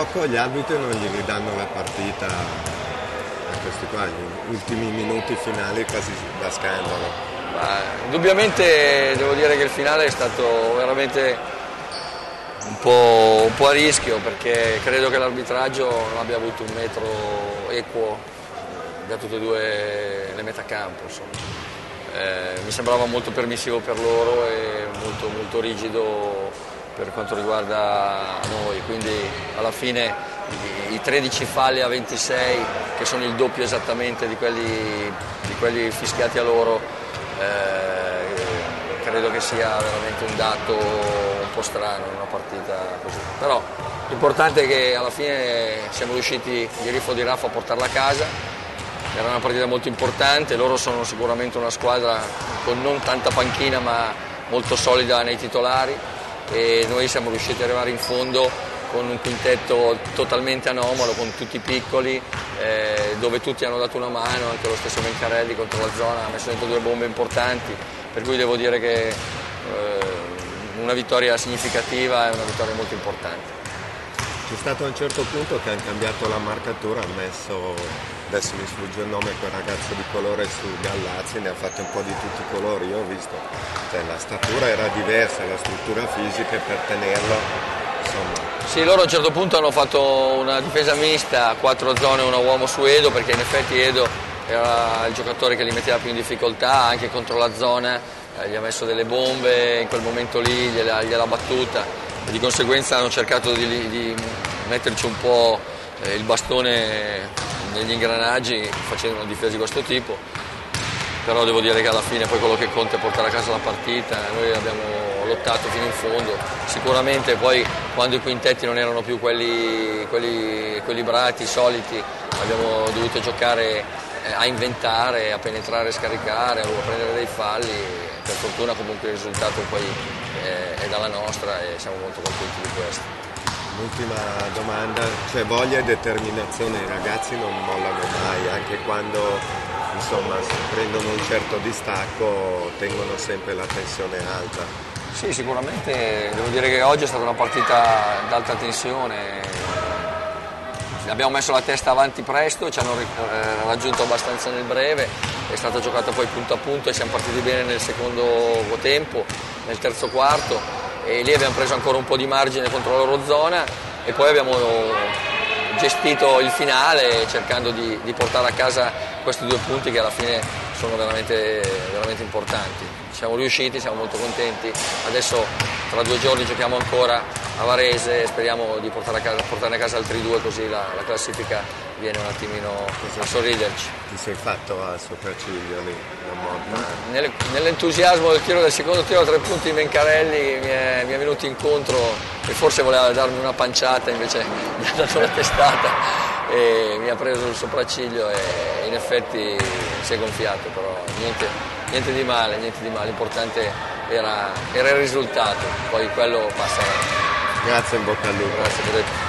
gioco gli arbitri non gli ridanno la partita a questi qua, gli ultimi minuti finali quasi da scandalo. Indubbiamente devo dire che il finale è stato veramente un po' a rischio, perché credo che l'arbitraggio non abbia avuto un metro equo da tutte e due le metacampo. Mi sembrava molto permissivo per loro e molto rigido per quanto riguarda noi, quindi alla fine i 13 falli a 26, che sono il doppio esattamente di quelli fischiati a loro, credo che sia veramente un dato un po' strano in una partita così. Però l'importante è che alla fine siamo riusciti di Riffo di Raffo a portarla a casa. Era una partita molto importante, loro sono sicuramente una squadra con non tanta panchina ma molto solida nei titolari, e noi siamo riusciti ad arrivare in fondo con un quintetto totalmente anomalo, con tutti piccoli, dove tutti hanno dato una mano, anche lo stesso Mencarelli contro la zona ha messo dentro 2 bombe importanti, per cui devo dire che una vittoria significativa e una vittoria molto importante. C'è stato a un certo punto che hanno cambiato la marcatura, hanno messo, adesso mi sfugge il nome, quel ragazzo di colore su Gallazzi, ne ha fatto un po' di tutti i colori, io ho visto, la statura era diversa, la struttura fisica, per tenerlo, insomma. Sì, loro a un certo punto hanno fatto una difesa mista, 4 zone e 1 uomo su Edo, perché in effetti Edo era il giocatore che li metteva più in difficoltà, anche contro la zona, gli ha messo delle bombe, in quel momento lì gliel'ha battuta. E di conseguenza hanno cercato di metterci un po' il bastone negli ingranaggi facendo una difesa di questo tipo, però devo dire che alla fine poi quello che conta è portare a casa la partita. Noi abbiamo lottato fino in fondo, sicuramente poi quando i quintetti non erano più quelli equilibrati, soliti, abbiamo dovuto giocare a inventare, a penetrare, scaricare, a prendere dei falli. Per fortuna comunque il risultato poi è dalla nostra e siamo molto contenti di questo. L'ultima domanda, c'è voglia e determinazione, i ragazzi non mollano mai, anche quando insomma prendono un certo distacco tengono sempre la tensione alta. Sì, sicuramente devo dire che oggi è stata una partita d'alta tensione. Abbiamo messo la testa avanti presto, ci hanno raggiunto abbastanza nel breve, è stata giocata poi punto a punto e siamo partiti bene nel secondo tempo, nel terzo quarto, e lì abbiamo preso ancora un po' di margine contro la loro zona e poi abbiamo gestito il finale cercando di portare a casa questi 2 punti che alla fine sono veramente importanti. Siamo riusciti, siamo molto contenti, adesso tra 2 giorni giochiamo ancora a Varese e speriamo di portarne a casa altri 2, così la classifica viene un attimino a sorriderci. Ti sei fatto a sopracciglio lì, Nell'entusiasmo del tiro del secondo tiro a 3 punti di Mencarelli mi è venuto incontro e forse voleva darmi una panciata, invece mi ha dato una testata e mi ha preso il sopracciglio e in effetti si è gonfiato, però niente di male, l'importante era il risultato, poi quello passerà. Grazie, in bocca al lupo. Grazie.